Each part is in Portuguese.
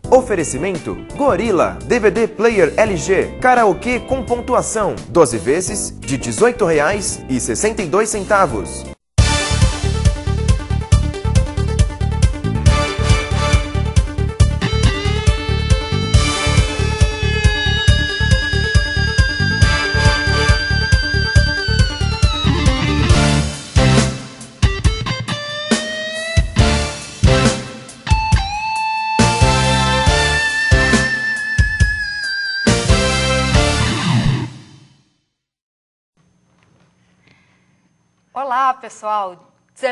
Oferecimento Gorilla, DVD Player LG, karaokê com pontuação, 12 vezes de R$ 18,62. Olá, pessoal.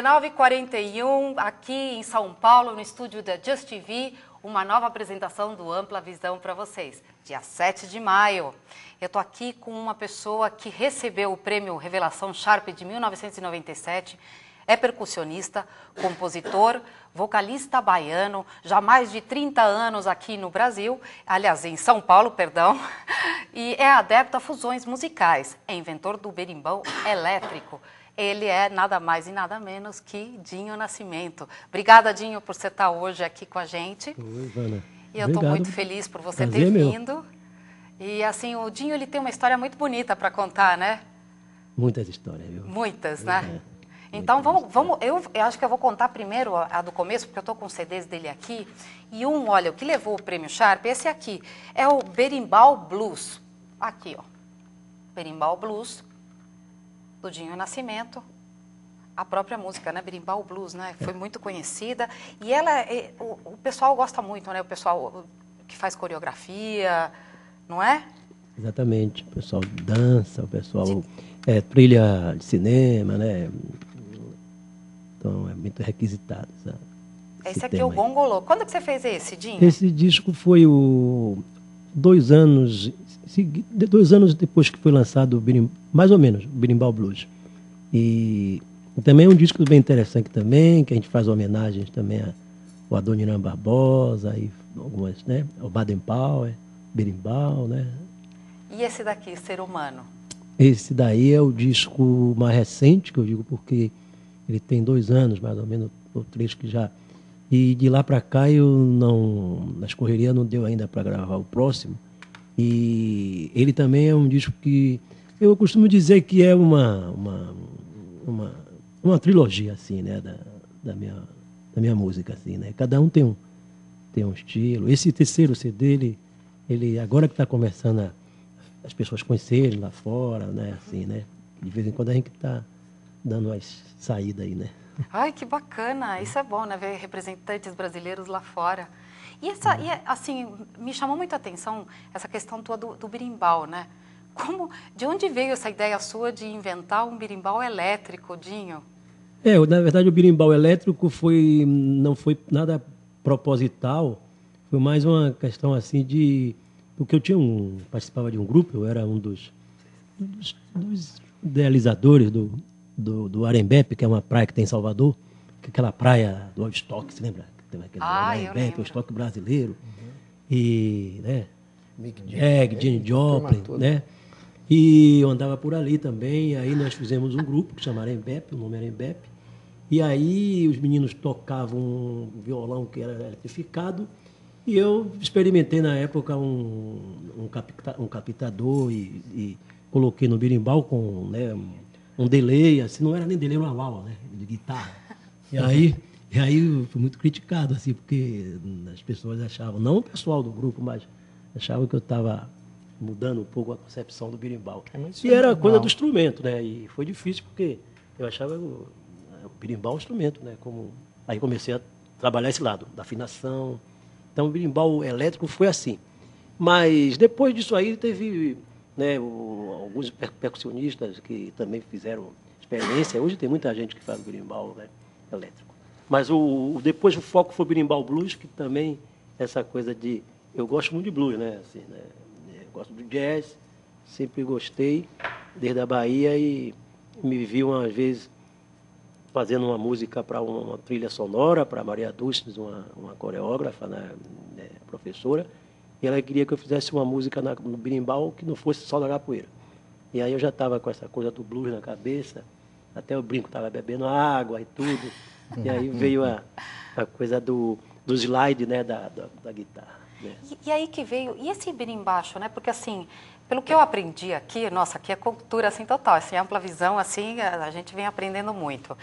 19h41, aqui em São Paulo, no estúdio da Just TV, uma nova apresentação do Ampla Visão para vocês, dia 7 de maio. Eu estou aqui com uma pessoa que recebeu o prêmio Revelação Sharp de 1997, é percussionista, compositor, vocalista baiano, já há mais de 30 anos aqui no Brasil, aliás, em São Paulo, perdão, e é adepto a fusões musicais, é inventor do berimbau elétrico. Ele é nada mais e nada menos que Dinho Nascimento. Obrigada, Dinho, por você estar hoje aqui com a gente. Oi, Ivana. E eu estou muito feliz por você ter vindo. E assim, o Dinho ele tem uma história muito bonita para contar, né? Muitas histórias, viu? Muitas, né? Então, vamos, eu acho que eu vou contar primeiro a do começo, porque eu estou com os CDs dele aqui. E olha, o que levou o prêmio Sharp, esse aqui, é o Berimbau Blues. Aqui, ó. Berimbau Blues, do Dinho Nascimento. A própria música, né? Berimbau Blues, né? Foi muito conhecida. E ela, o pessoal gosta muito, né? O pessoal que faz coreografia, não é? Exatamente. O pessoal dança, o pessoal... trilha de cinema, né? Então, é muito requisitado. Sabe? Esse aqui é o Gongolô. Quando que você fez esse, Dinho? Esse disco foi 2 anos depois que foi lançado, mais ou menos, o Berimbau Blues. E também é um disco bem interessante também, que a gente faz homenagens também ao Adoniran Barbosa, e algumas, né? Ao Baden Powell, Berimbau, né? E esse daqui, Ser Humano? Esse daí é o disco mais recente, que eu digo porque ele tem 2 anos, mais ou menos, ou 3 que já... E de lá para cá nas correrias não deu ainda para gravar o próximo. E ele também é um disco que eu costumo dizer que é uma trilogia, assim, né, da minha música, assim, né? Cada um tem um estilo. Esse terceiro CD, ele agora que está começando as pessoas conhecerem lá fora, né, assim, né? De vez em quando a gente está dando as saídas aí, né? Ai, que bacana! Isso é bom, né? Ver representantes brasileiros lá fora. E assim, me chamou muita atenção essa questão toda do berimbau, né? De onde veio essa ideia sua de inventar um berimbau elétrico, Dinho? Na verdade, o berimbau elétrico não foi nada proposital, foi mais uma questão assim porque eu participava de um grupo, eu era um dos idealizadores do Arembepe, que é uma praia que tem em Salvador, que é aquela praia do Woodstock, se lembra? Tem aquele Arembepe, o Woodstock brasileiro. E, né? Jane Joplin, né? E eu andava por ali também, e aí nós fizemos um grupo que chama Arembepe, o nome Arembepe, e aí os meninos tocavam um violão que era eletrificado, e eu experimentei na época um captador e coloquei no berimbau com, né, um delay, assim, não era nem delay normal, né, de guitarra. E aí eu fui muito criticado, assim, porque as pessoas achavam, não o pessoal do grupo, mas achavam que eu estava mudando um pouco a concepção do berimbau. E era coisa do instrumento, né, e foi difícil porque eu achava o berimbau um instrumento, né, aí comecei a trabalhar esse lado, da afinação. Então, o berimbau elétrico foi assim. Mas, depois disso aí, teve, né, alguns percussionistas que também fizeram experiência. Hoje tem muita gente que faz berimbau, né, elétrico. Mas depois o foco foi o berimbau blues, que também essa coisa de... Eu gosto muito de blues, né? Assim, né? Eu gosto do jazz, sempre gostei, desde a Bahia, e me vi umas vezes fazendo uma música para uma trilha sonora, para Maria Dulce, uma coreógrafa, né, professora, e ela queria que eu fizesse uma música no berimbau que não fosse só da capoeira. E aí eu já estava com essa coisa do blues na cabeça, até o brinco estava bebendo água e tudo, e aí veio a coisa do slide, né, da guitarra. Né? E aí que veio, e esse birimbaixo, né? Porque assim, pelo que eu aprendi aqui, nossa, aqui é cultura assim total, assim, ampla visão, assim, a gente vem aprendendo muito.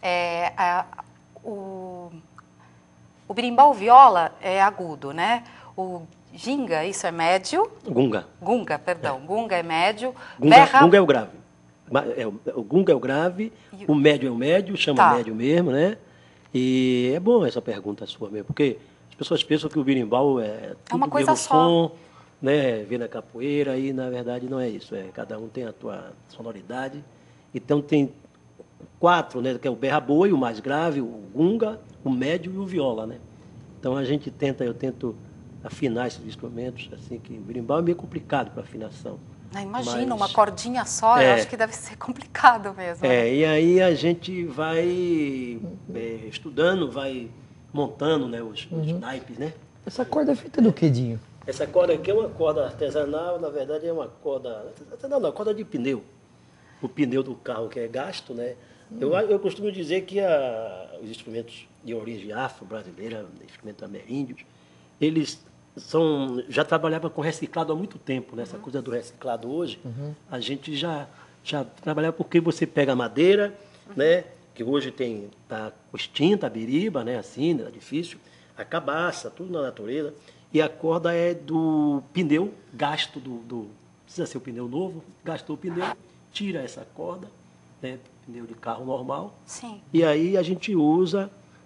O birimbau viola é agudo, né? O ginga, isso é médio? Gunga. Gunga, perdão. Gunga é médio. Gunga é o grave. O gunga é o grave, o médio é o médio, chama médio mesmo, né? E é bom essa pergunta sua mesmo, porque as pessoas pensam que o birimbau é tudo uma coisa mesmo só. som, né? Vê na capoeira, e na verdade não é isso. Cada um tem a tua sonoridade. Então tem 4, né? Que é o berra-boi, o mais grave, o gunga, o médio e o viola, né? Então eu tento afinar esses instrumentos, assim, que o berimbau é meio complicado para afinação. Imagina, uma cordinha só, eu acho que deve ser complicado mesmo. Né? E aí a gente vai estudando, vai montando, né, os naipes, né? Essa corda é feita do que, Dinho? Essa corda aqui é uma corda artesanal, na verdade é uma corda... Não, corda de pneu. O pneu do carro que é gasto, né? Eu costumo dizer que os instrumentos de origem afro-brasileira, instrumentos ameríndios, eles já trabalhavam com reciclado há muito tempo, né? Essa coisa do reciclado hoje, a gente já trabalhava porque você pega a madeira, né? Que hoje está extinta, a biriba, né? Assim, é difícil, a cabaça, tudo na natureza, e a corda é do pneu gasto precisa ser o pneu novo, gastou o pneu, tira essa corda, né? Pneu de carro normal. Sim. E aí a gente usa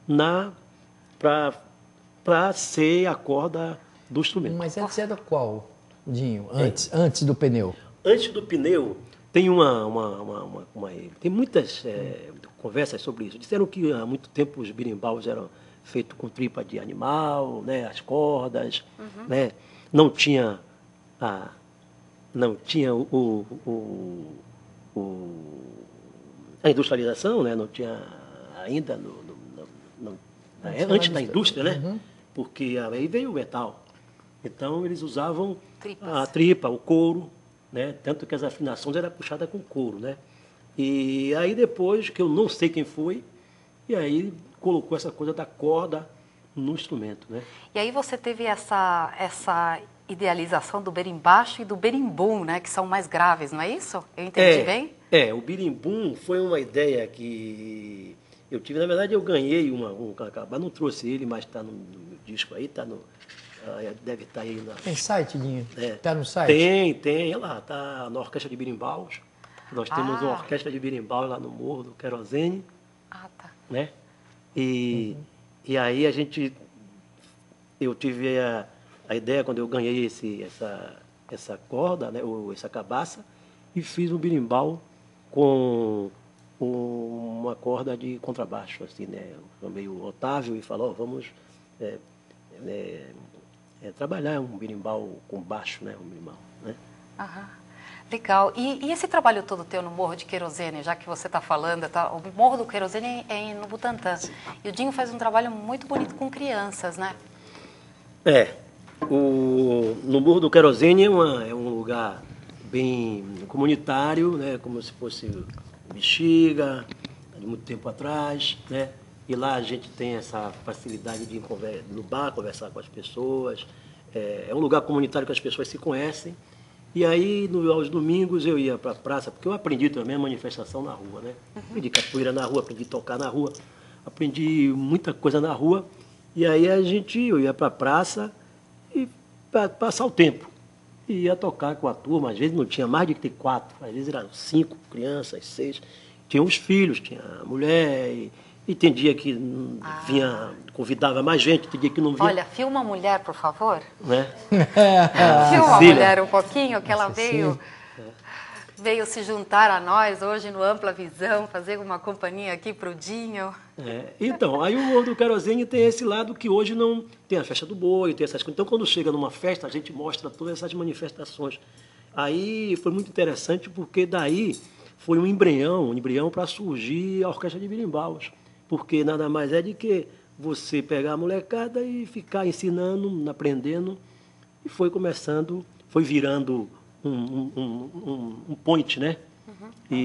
para ser a corda do instrumento. Mas antes era qual, Dinho? Antes do pneu? Antes do pneu, tem tem muitas conversas sobre isso. Disseram que há muito tempo os birimbaus eram feitos com tripa de animal, né, as cordas, né? Não tinha a industrialização, né? Não tinha ainda antes da indústria, né? Porque aí veio o metal. Então eles usavam a tripa, o couro, né? Tanto que as afinações eram puxadas com couro, né? E aí depois, que eu não sei quem foi, e aí colocou essa coisa da corda no instrumento, né? E aí você teve essa idealização do berimbaixo e do berimbum, né? Que são mais graves, não é isso? Eu entendi bem? O berimbum foi uma ideia que eu tive. Na verdade, eu ganhei um cacabá, não trouxe ele, mas está no disco aí, deve estar aí na... Tem site, Dinho? Está no site? Tem, olha lá, está na Orquestra de Birimbaus. Nós temos uma orquestra de berimbau lá no Morro do Querosene. Tá. Né? E aí eu tive a ideia, quando eu ganhei essa corda, né, ou essa cabaça, e fiz um berimbau com uma corda de contrabaixo, assim, né? Eu chamei o Otávio e falou, vamos trabalhar um berimbau com baixo, né? Um berimbau, né? Legal. E esse trabalho todo teu no Morro de Querosene, já que você está falando, o Morro do Querosene é no Butantã. E o Dinho faz um trabalho muito bonito com crianças, né? No Morro do Querosene é um lugar bem comunitário, né? Como se fosse Bexiga, de muito tempo atrás, né? E lá a gente tem essa facilidade de ir no bar, conversar com as pessoas. É um lugar comunitário que as pessoas se conhecem. E aí, aos domingos, eu ia para a praça, porque eu aprendi também a manifestação na rua, né? Aprendi capoeira na rua, aprendi tocar na rua, aprendi muita coisa na rua. E aí eu ia para a praça e para passar o tempo. E ia tocar com a turma, às vezes não tinha mais de 4, às vezes eram 5 crianças, 6. Tinha os filhos, tinha a mulher, e tem dia que convidava mais gente, tem dia que não vinha. Olha, filma a mulher, por favor. Né? Filma a mulher um pouquinho, que ela veio se juntar a nós hoje no Ampla Visão, fazer uma companhia aqui para o Dinho. Então, aí o Morro do Querosene tem esse lado que hoje não tem a festa do boi, tem essas coisas. Então, quando chega numa festa, a gente mostra todas essas manifestações. Aí foi muito interessante, porque daí foi um embrião para surgir a Orquestra de Birimbaus. Porque nada mais é de que você pegar a molecada e ficar ensinando, aprendendo, e foi virando um point, né?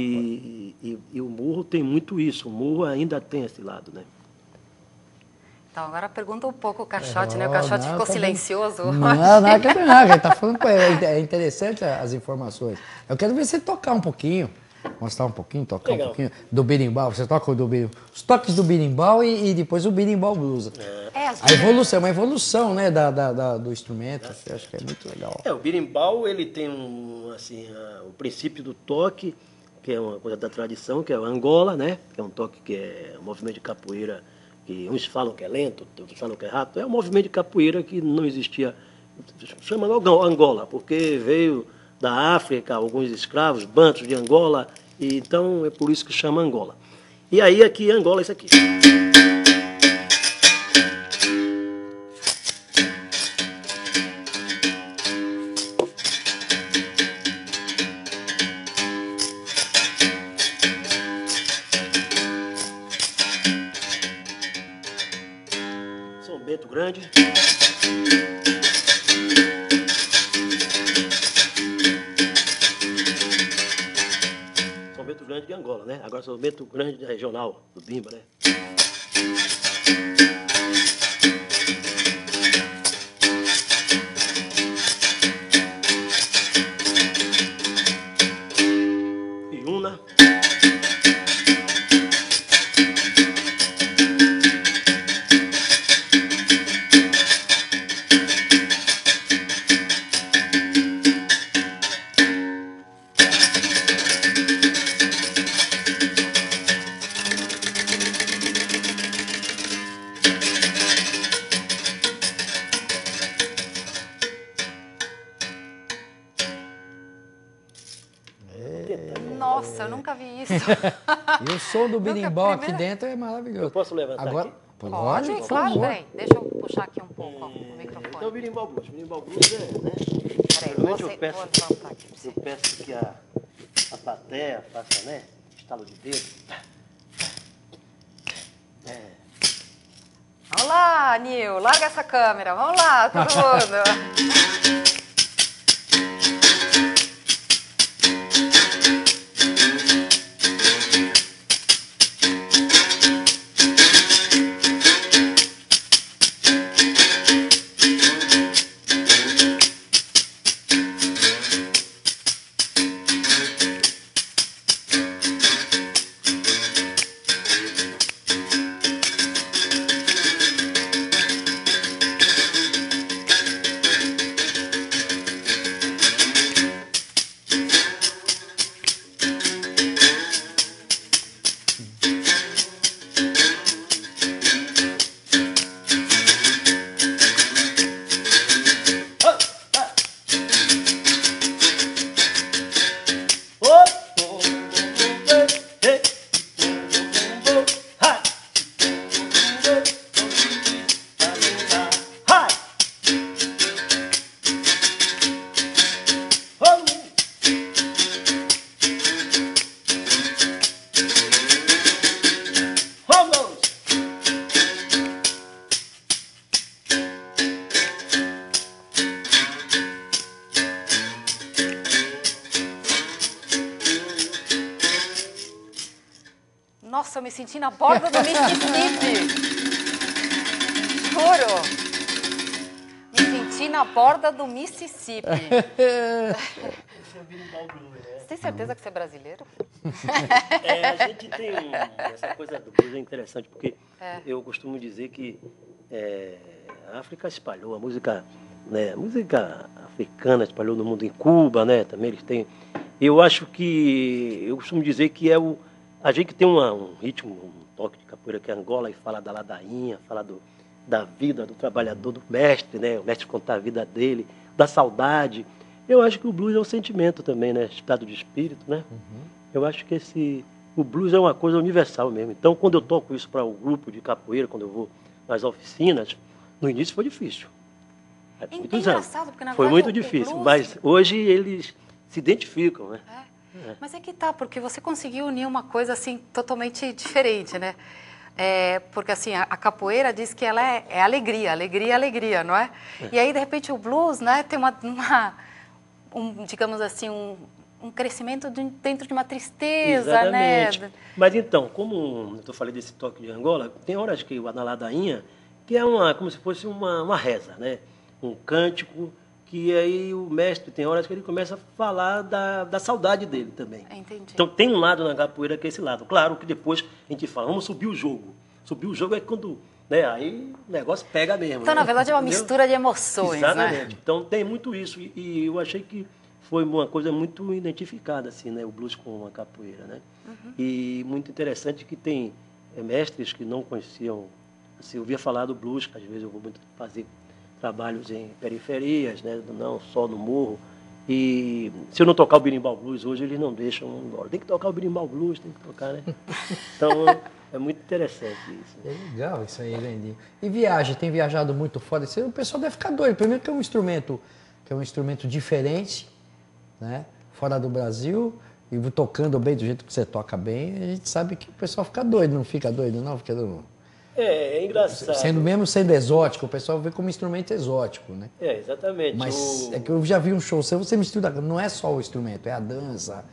E o Morro tem muito isso, o Morro ainda tem esse lado, né? Então, agora pergunta um pouco o Caixote, né? O Caixote ficou silencioso. Não, ele tá falando com ele. É interessante as informações. Eu quero ver você tocar um pouquinho. Mostrar um pouquinho, tocar um pouquinho do berimbau. Você toca os toques do berimbau e depois o berimbau blues. A evolução, uma evolução, né, do instrumento. Eu acho que é muito legal. O berimbau, ele tem o princípio do toque, que é uma coisa da tradição, que é o Angola, né? Que é um toque que é um movimento de capoeira, que uns falam que é lento, outros falam que é rápido. É um movimento de capoeira que não existia, chama Angola, porque veio da África, alguns escravos, bantos de Angola, e então é por isso que chama Angola. E aí aqui, Angola, é isso aqui. São Bento Grande. São Bento Grande de Angola, né? Agora São Bento Grande regional, do Bimba, né? Iuna. Nossa, eu nunca vi isso. E o som do berimbau aqui primeira- dentro é maravilhoso. Eu posso levantar Agora, aqui? Pode, por claro, favor. peraí. Deixa eu puxar aqui um pouco ó, o Então, o microfone. berimbau blues. O berimbau blues né? Peraí, Geralmente vou eu peço, levantar aqui pra você. eu peço que a plateia faça, né? Estalo de dedo. Vamos lá, Nil, larga essa câmera. Vamos lá, todo mundo. Nossa, eu me senti na borda do Mississippi. Juro. Me senti na borda do Mississippi. Você tem certeza que você é brasileiro? A gente tem essa coisa do blues é interessante, porque eu costumo dizer que a África espalhou a música, né, a música africana espalhou no mundo, em Cuba, né, também eles têm. Eu acho que, eu costumo dizer que a gente tem um ritmo, um toque de capoeira que é Angola e fala da ladainha, fala da vida do trabalhador, do mestre, né, o mestre contar a vida dele, da saudade. Eu acho que o blues é um sentimento também, né, estado de espírito, né. Eu acho que o blues é uma coisa universal mesmo. Então, quando eu toco isso para o grupo de capoeira, quando eu vou nas oficinas, no início foi difícil. Muitos anos. Porque, na foi verdade, muito o difícil, blues- mas hoje eles se identificam, né? Mas é que tá, porque você conseguiu unir uma coisa assim totalmente diferente, né? Porque assim, a capoeira diz que ela é alegria, alegria, alegria, não é? E aí, de repente, o blues, né, tem digamos assim, um crescimento dentro de uma tristeza, Exatamente. né? Mas então, como eu falei desse toque de Angola, tem horas que na ladainha que é como se fosse uma reza, né? Um cântico, que aí o mestre, tem horas que ele começa a falar da saudade dele também. Entendi. Então tem um lado na capoeira que é esse lado. Claro que depois a gente fala, vamos subir o jogo. Subir o jogo é quando, né, aí o negócio pega mesmo. Então, né? na verdade, é uma Entendeu? mistura de emoções, Exatamente. né? Então tem muito isso. E eu achei que foi uma coisa muito identificada, assim, né? O blues com a capoeira, né? E muito interessante que tem mestres que não conheciam. Assim, eu ouvia falar do blues, que às vezes eu vou muito fazer trabalhos em periferias, né? Não só no morro. E se eu não tocar o berimbau blues hoje, eles não deixam embora. Tem que tocar o berimbau blues, tem que tocar, né? Então, é muito interessante isso. É legal isso aí, Lendinho. E viagem, tem viajado muito fora. O pessoal deve ficar doido. Primeiro que é um instrumento diferente, né? Fora do Brasil, e tocando bem do jeito que você toca bem, a gente sabe que o pessoal fica doido, não fica doido, não? Fica doido. É engraçado. Mesmo sendo exótico, o pessoal vê como instrumento exótico, né? É, exatamente. Mas é que eu já vi um show seu, você mistura, não é só o instrumento, é a dança,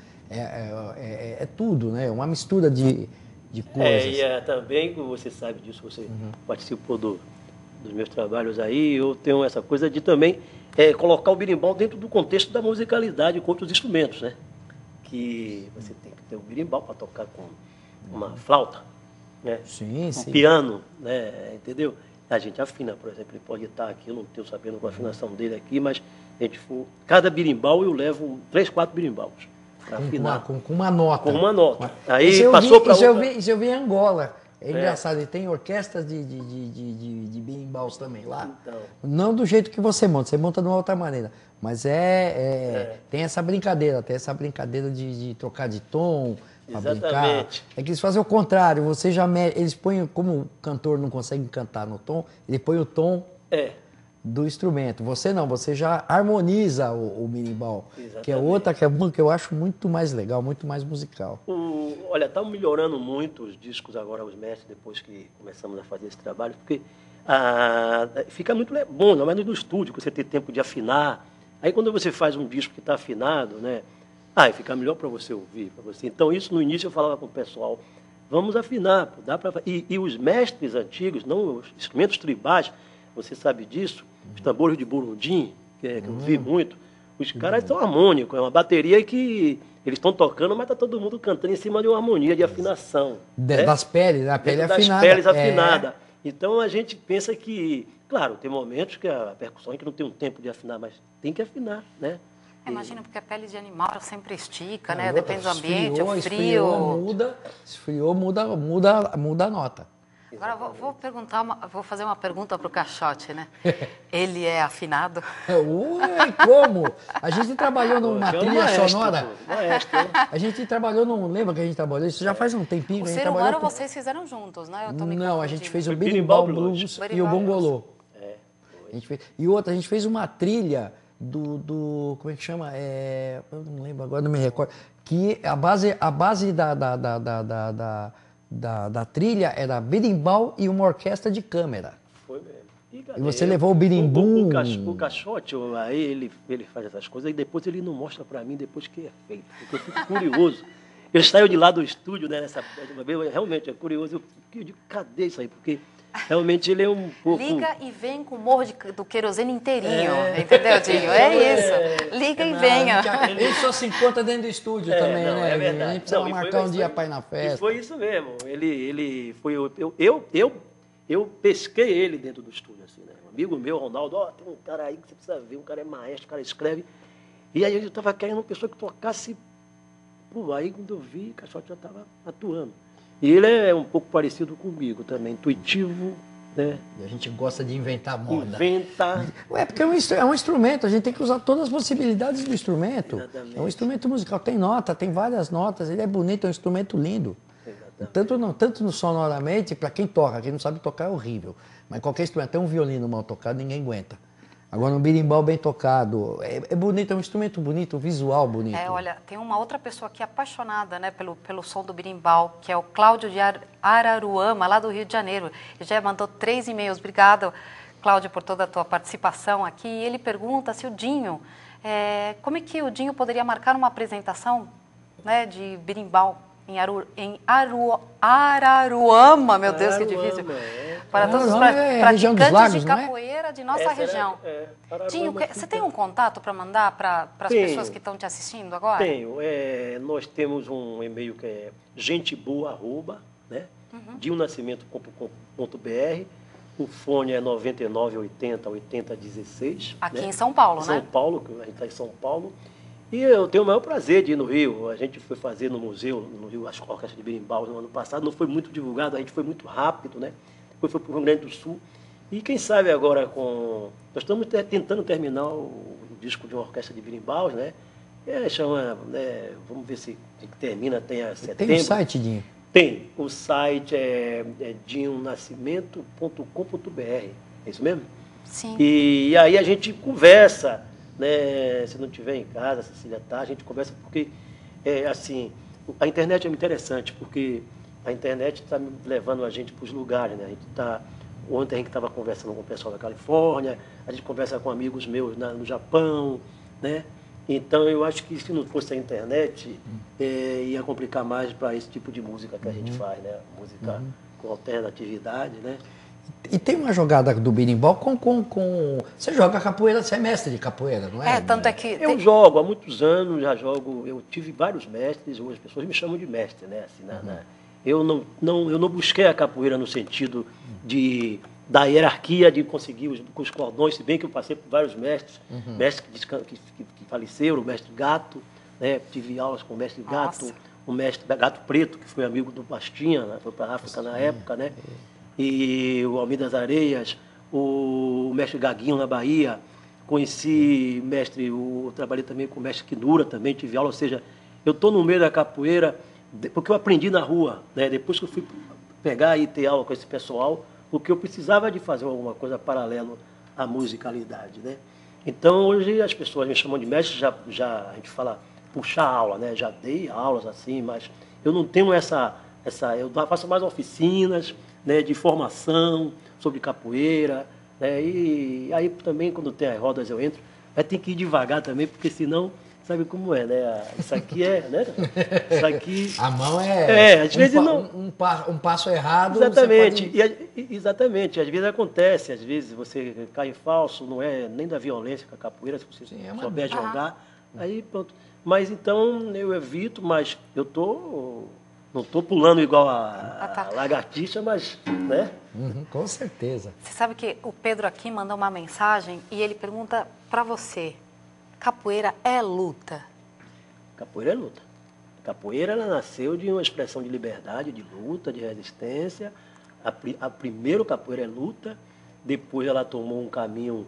é tudo, né? Uma mistura de coisas. E também, você sabe disso, você participou dos meus trabalhos aí, eu tenho essa coisa de também colocar o berimbau dentro do contexto da musicalidade com outros instrumentos, né? Que você tem que ter o berimbau para tocar com uma flauta, né? Sim, um piano, né? Entendeu? A gente afina, por exemplo, ele pode estar aqui, eu não estou sabendo com a afinação dele aqui, mas cada berimbau eu levo 3, 4 berimbaus para afinar. Com uma nota. Com uma nota. Aí isso passou para outra... Isso eu vi em Angola. É engraçado, e tem orquestras de berimbaus também lá. Então. Não do jeito que você monta de uma outra maneira. Mas tem essa brincadeira, de trocar de tom, para brincar. É que eles fazem o contrário, eles põem, como o cantor não consegue cantar no tom, ele põe o tom do instrumento. Você não, você já harmoniza o berimbau, que é outra que eu acho muito mais legal, muito mais musical. Olha, estão melhorando muito os discos agora, os mestres, depois que começamos a fazer esse trabalho, porque fica muito bom, não é no estúdio, que você tem tempo de afinar. Aí quando você faz um disco que está afinado, né? Fica melhor para você ouvir, para você. Então isso no início eu falava com o pessoal, vamos afinar, dá para. E os mestres antigos, não os instrumentos tribais, você sabe disso, os tambores de burundim, que eu vi muito, os caras são harmônicos, é uma bateria que eles estão tocando, mas está todo mundo cantando em cima de uma harmonia de afinação. Das peles, da pele afinada. Das peles afinadas. Então a gente pensa que, claro, tem momentos que a percussão que não tem um tempo de afinar, mas tem que afinar, né? Imagina, porque a pele de animal sempre estica, né? Depende do ambiente, o frio. Esfriou, muda a nota. Agora, vou fazer uma pergunta para o Caixote, né? Ele é afinado? Como? A gente trabalhou numa trilha sonora. Maestro. A gente trabalhou lembra que a gente trabalhou? Isso já faz um tempinho. O Ser Humano vocês fizeram juntos, né? Não, a gente fez o Berimbau Blues e o Bongolô. A gente fez uma trilha como é que chama? Eu não lembro agora, não me recordo. Que a base da trilha era berimbau e uma orquestra de câmera. Foi mesmo. E você levou o berimbum. O Caixote, aí ele faz essas coisas e depois ele não mostra para mim depois que é feito. Porque eu fico curioso. Ele saiu de lá do estúdio, né? Realmente é curioso. Eu digo, cadê isso aí? Porque realmente ele é um pouco... Liga e vem com o morro do querosene inteirinho, entendeu, Dinho? Isso. Liga e venha. Ele só se encontra dentro do estúdio também, né? É verdade. A gente precisa marcar um dia para ir na festa. E foi isso mesmo. Ele foi... Eu pesquei ele dentro do estúdio, assim, né? Um amigo meu, Ronaldo, tem um cara aí que você precisa ver, um cara é maestro, o cara escreve. E aí eu estava querendo uma pessoa que tocasse... aí quando eu vi, o Caixote já estava atuando. E ele é um pouco parecido comigo também, intuitivo, né? E a gente gosta de inventar moda. Porque é um instrumento, a gente tem que usar todas as possibilidades do instrumento. Exatamente. É um instrumento musical, tem nota, tem várias notas, ele é bonito, é um instrumento lindo. Tanto no sonoramente, para quem toca, quem não sabe tocar é horrível. Mas qualquer instrumento, tem um violino mal tocado, ninguém aguenta. Agora, um berimbau bem tocado, é bonito, é um instrumento bonito, um visual bonito. Olha, tem uma outra pessoa aqui apaixonada, né, pelo som do berimbau, que é o Cláudio de Araruama, lá do Rio de Janeiro. Ele já mandou 3 e-mails. Obrigado, Cláudio, por toda a tua participação aqui. E ele pergunta se o Dinho, como é que o Dinho poderia marcar uma apresentação, né, de berimbau? em Araruama, meu Deus, que difícil. Para todos os praticantes de capoeira de nossa região. Tinho, você tem um contato para mandar para as pessoas que estão te assistindo agora? Tenho. Nós temos um e-mail que é genteboa@, né? dionascimento.com.br. O fone é 9980 8016. Aqui, né? em São Paulo, São né? Paulo, que a gente está em São Paulo. E eu tenho o maior prazer de ir no Rio. A gente foi fazer no museu, no Rio, a Orquestra de Berimbau no ano passado. Não foi muito divulgado, a gente foi muito rápido, né? Depois foi para o Rio Grande do Sul. E quem sabe agora com... Nós estamos tentando terminar o disco de uma orquestra de Berimbau, né? Vamos ver se termina, tem a setembro. Tem um site, Dinho? Tem. O site é dionascimento.com.br. É isso mesmo? Sim. E aí a gente conversa, né? Se não estiver em casa, se Cecília tá, a gente conversa porque, assim, a internet é interessante, porque a internet está levando a gente para os lugares, né? Ontem a gente estava conversando com o pessoal da Califórnia, a gente conversa com amigos meus no Japão, né? Então, eu acho que se não fosse a internet, ia complicar mais para esse tipo de música que a gente faz, né? Música com alternatividade, né? E tem uma jogada do berimbau com... Você joga capoeira, você é mestre de capoeira, não é? Tanto é que... Eu jogo, há muitos anos já jogo, eu tive vários mestres, hoje as pessoas me chamam de mestre, né? Assim, eu não busquei a capoeira no sentido da hierarquia, de conseguir os cordões, se bem que eu passei por vários mestres, mestres que faleceram, o mestre Gato, né? Tive aulas com o mestre Gato, o mestre Gato Preto, que foi amigo do Bastinha, né? Foi para a África na época, né? E o Almir das Areias, o mestre Gaguinho na Bahia, conheci trabalhei também com o mestre Quinura, também tive aula, ou seja, eu estou no meio da capoeira, porque eu aprendi na rua, né? Depois que eu fui pegar e ter aula com esse pessoal, porque eu precisava de fazer alguma coisa paralelo à musicalidade, né? Então, hoje as pessoas me chamam de mestre, a gente fala puxar aula, né? Já dei aulas assim, mas eu não tenho eu faço mais oficinas, né, de formação sobre capoeira, né? E aí também, quando tem as rodas, eu entro, mas tem que ir devagar também, porque senão... Sabe como é, né? Isso aqui né? Isso aqui... A mão às vezes um passo errado... Exatamente. Exatamente. Às vezes acontece, às vezes você cai em falso, não é nem da violência com a capoeira, se você souber jogar, aí pronto. Mas então eu evito, mas eu não estou pulando igual a lagartixa, mas, né? Com certeza. Você sabe que o Pedro aqui mandou uma mensagem e ele pergunta para você... Capoeira é luta? Capoeira é luta. Capoeira, ela nasceu de uma expressão de liberdade, de luta, de resistência. A primeiro capoeira é luta, depois ela tomou um caminho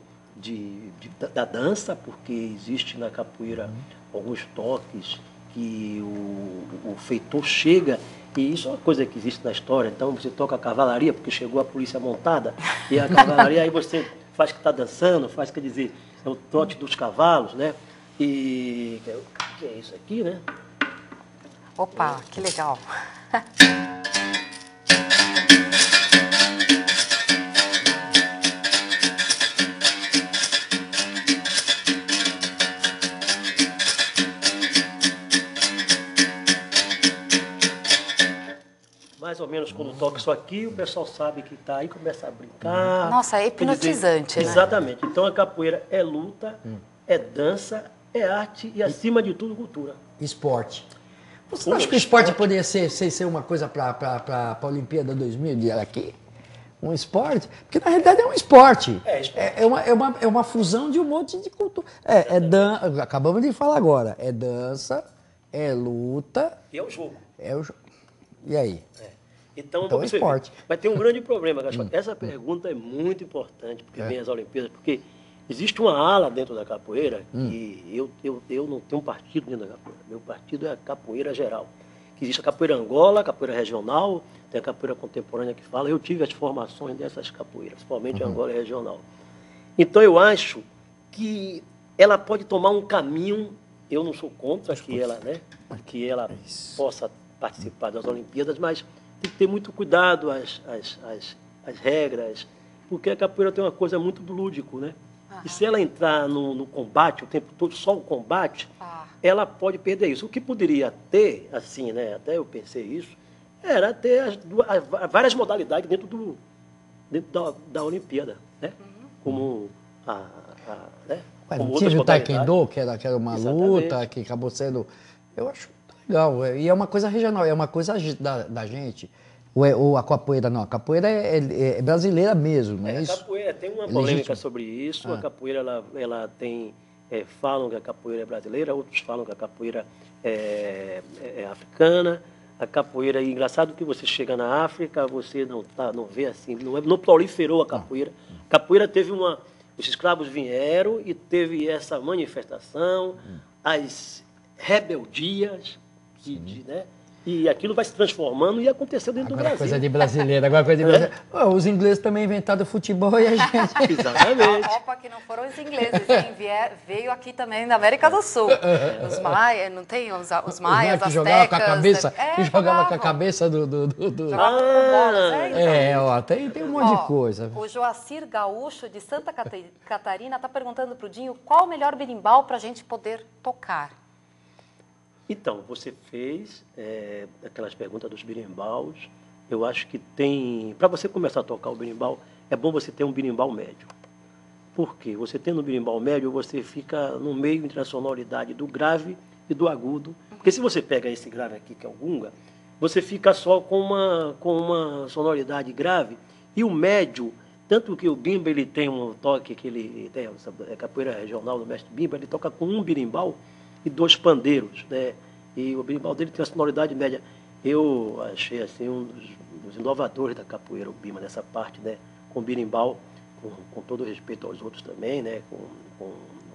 da dança, porque existe na capoeira alguns toques que o feitor chega, e isso é uma coisa que existe na história. Então você toca a cavalaria, porque chegou a polícia montada, e a cavalaria aí você faz que está dançando, quer dizer... É o trote dos cavalos, né? E que é isso aqui, né? Opa, que legal. Mais ou menos quando toca isso aqui, o pessoal sabe que está aí, começa a brincar. Nossa, é hipnotizante, né? Exatamente. Então a capoeira é luta, é dança, é arte e, acima de tudo, cultura. Esporte. Você acha que o esporte poderia ser uma coisa para a Olimpíada 2000 de aqui? Um esporte? Porque na realidade é um esporte. É uma fusão de um monte de cultura. Acabamos de falar agora. É dança, é luta. E é o jogo. E aí? Então é esporte. Mas tem um grande problema, Gaspar. Essa pergunta é muito importante, porque vem as Olimpíadas, porque existe uma ala dentro da capoeira, que eu não tenho um partido dentro da capoeira. Meu partido é a capoeira geral. Que existe a capoeira Angola, a capoeira regional, tem a capoeira contemporânea que fala. Eu tive as formações dessas capoeiras, principalmente a Angola e regional. Então eu acho que ela pode tomar um caminho, eu não sou contra que ela possa participar das Olimpíadas, mas tem que ter muito cuidado as regras, porque a capoeira tem uma coisa muito do lúdico, né? E se ela entrar no combate, o tempo todo, só o combate, ela pode perder isso. O que poderia ter, assim, né, até eu pensei isso, era ter várias modalidades dentro da Olimpíada, né? Como né? Como tive o modalidades. Taekwondo, que era uma luta, que acabou sendo... Eu acho legal. E é uma coisa regional, é uma coisa da gente. A capoeira não, a capoeira é brasileira mesmo, não é isso? A capoeira tem uma polêmica sobre isso. A capoeira, ela tem... falam que a capoeira é brasileira, outros falam que a capoeira é africana. A capoeira, e engraçado que você chega na África, você não vê assim, não proliferou a capoeira. A capoeira teve os escravos vieram e teve essa manifestação, as rebeldias, né? E aquilo vai se transformando e aconteceu dentro do Brasil. Coisa de brasileiro, agora coisa de brasileiro. Os ingleses também inventaram futebol e a gente... Exatamente. A Copa que não foram os ingleses, veio aqui também da América do Sul. Os maias, não tem os maias, que as jogava com a cabeça, que jogava com a cabeça do... Tem um monte de coisa. O Joacir Gaúcho, de Santa Catarina, está perguntando para o Dinho qual o melhor berimbau para a gente poder tocar. Então, você fez aquelas perguntas dos birimbaus. Eu acho que tem... Para você começar a tocar o berimbau, é bom você ter um berimbau médio. Por quê? Você tendo um berimbau médio, você fica no meio entre a sonoridade do grave e do agudo. Porque se você pega esse grave aqui, que é o gunga, você fica só com uma sonoridade grave. E o médio, tanto que o bimba ele tem um toque, que ele tem a capoeira regional do mestre bimba, ele toca com um berimbau e 2 pandeiros, né? E o berimbau dele tem uma sonoridade média. Eu achei assim um dos inovadores da capoeira, o bimba, nessa parte, né? Com o berimbau, com todo respeito aos outros também, né? Com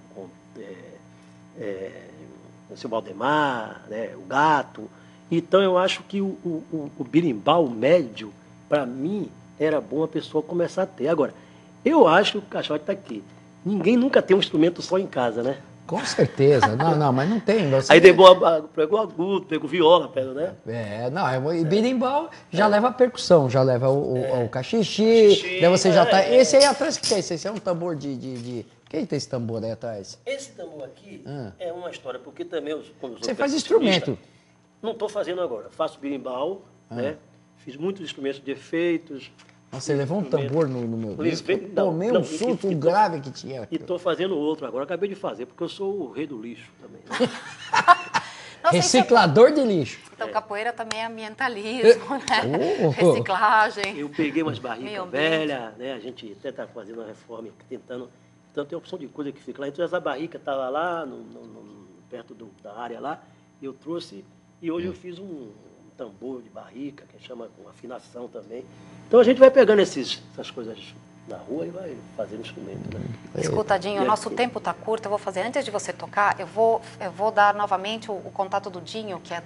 o seu Valdemar, né? O Gato. Então eu acho que o berimbau médio, para mim, era bom a pessoa começar a ter. Agora, eu acho que o caixote está aqui. Ninguém nunca tem um instrumento só em casa, né? Com certeza. Não, mas não tem. Aí pegou agudo, pegou viola, né? E berimbau já leva a percussão, já leva o cachixi, daí você já tá... Esse aí atrás, que é esse? Esse é um tambor de... Quem tem esse tambor aí atrás? Esse tambor aqui é uma história, porque também quando você faz instrumento. Não estou fazendo agora. Faço berimbau, né? Fiz muitos instrumentos de efeitos. Você levou um tambor no meu disco? Tomei um susto grave que tinha. E estou fazendo outro agora. Acabei de fazer, porque eu sou o rei do lixo também. Né? Reciclador de lixo. Então, capoeira também é ambientalismo, né? Reciclagem. Eu peguei umas barricas velhas, né? A gente até está fazendo uma reforma, tentando... Então, tem uma opção de coisa que fica lá. Então, essa barrica estava lá, perto da área lá, e eu trouxe... E hoje eu fiz um tambor de barrica, que chama com afinação também. Então a gente vai pegando essas coisas na rua e vai fazendo instrumento, né? Escutadinho, o nosso tempo está curto, eu vou fazer, antes de você tocar, eu vou dar novamente o contato do Dinho, que é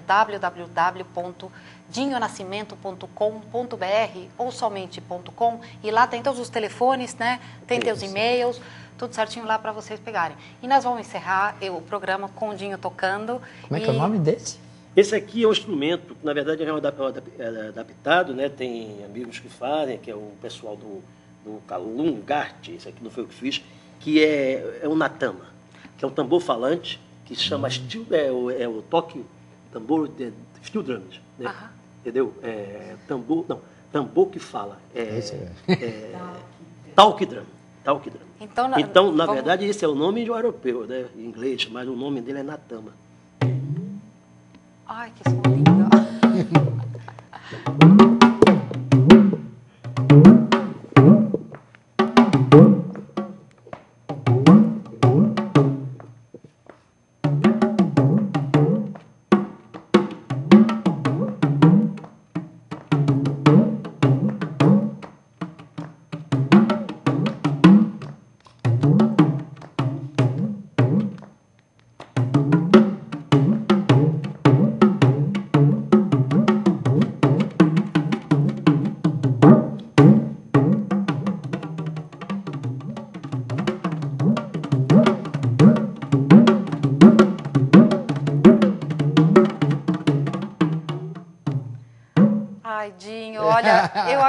www.dinhonascimento.com.br ou somente.com, e lá tem todos os telefones, né? Tem teus e-mails, tudo certinho lá para vocês pegarem. E nós vamos encerrar o programa com o Dinho tocando. Como é que é o nome desse? Esse aqui é um instrumento, na verdade é adaptado, né? Tem amigos que fazem, que é o pessoal do Calungarte, esse aqui não foi eu que fiz, que é o natama, que é um tambor falante, que se chama o toque, tambor de steel drums, né? Entendeu? Tambor que fala. Talk drum. Talk drum. Então, na verdade, esse é o nome de um europeu, né? Em inglês, mas o nome dele é natama. Ai, que som lindo.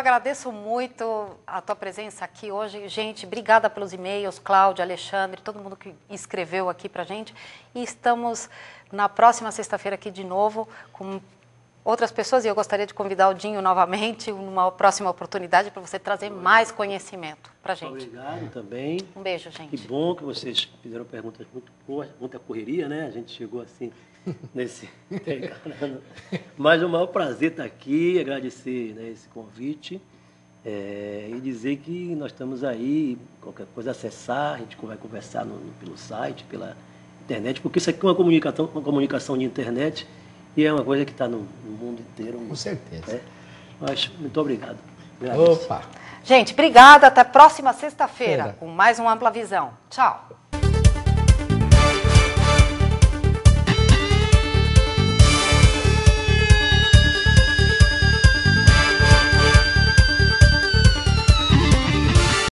agradeço muito a tua presença aqui hoje. Gente, obrigada pelos e-mails, Cláudia, Alexandre, todo mundo que escreveu aqui pra gente. E estamos na próxima sexta-feira aqui de novo com outras pessoas, e eu gostaria de convidar o Dinho novamente, numa próxima oportunidade, para você trazer mais conhecimento para a gente. Obrigado também. Um beijo, gente. Que bom que vocês fizeram perguntas muito boas, muita correria, né? A gente chegou assim, nesse... Mas o maior prazer estar aqui, agradecer, né, esse convite, e dizer que nós estamos aí, qualquer coisa acessar, a gente vai conversar pelo site, pela internet, porque isso aqui é uma comunicação de internet, e é uma coisa que está no mundo inteiro. Com certeza. Mas muito obrigado. Opa! Gente, obrigada. Até a próxima sexta-feira com mais um Ampla Visão. Tchau.